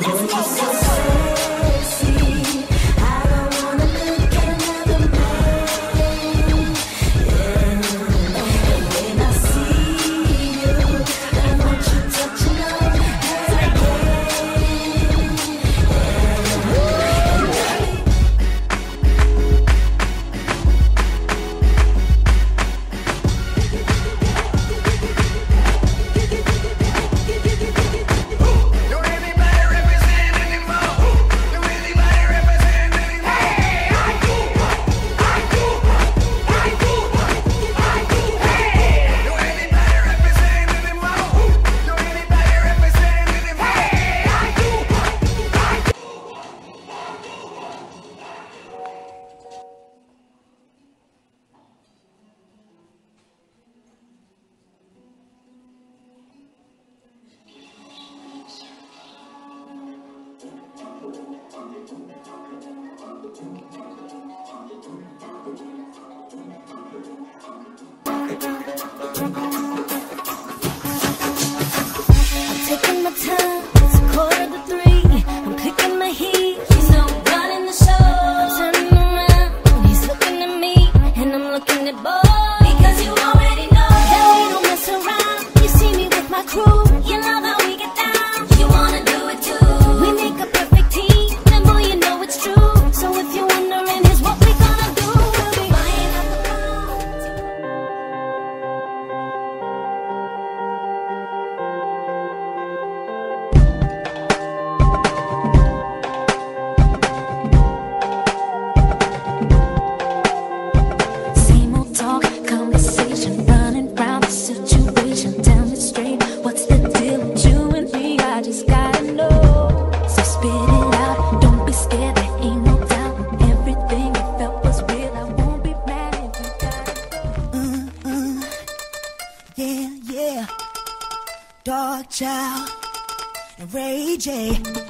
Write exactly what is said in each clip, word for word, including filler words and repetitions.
Dark Child and Ray J.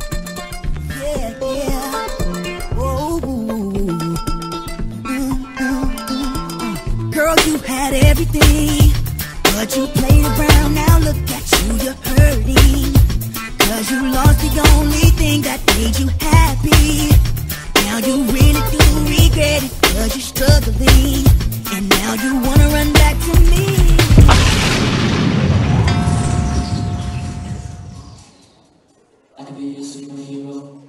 Yeah, yeah. Whoa. Mm, mm, mm. Girl, you had everything, but you played around. Now look at you, you're hurting. Cause you lost the only thing that made you happy. Now you really do regret it, cause you're struggling. And now you wanna run back to me. I could be a superhero.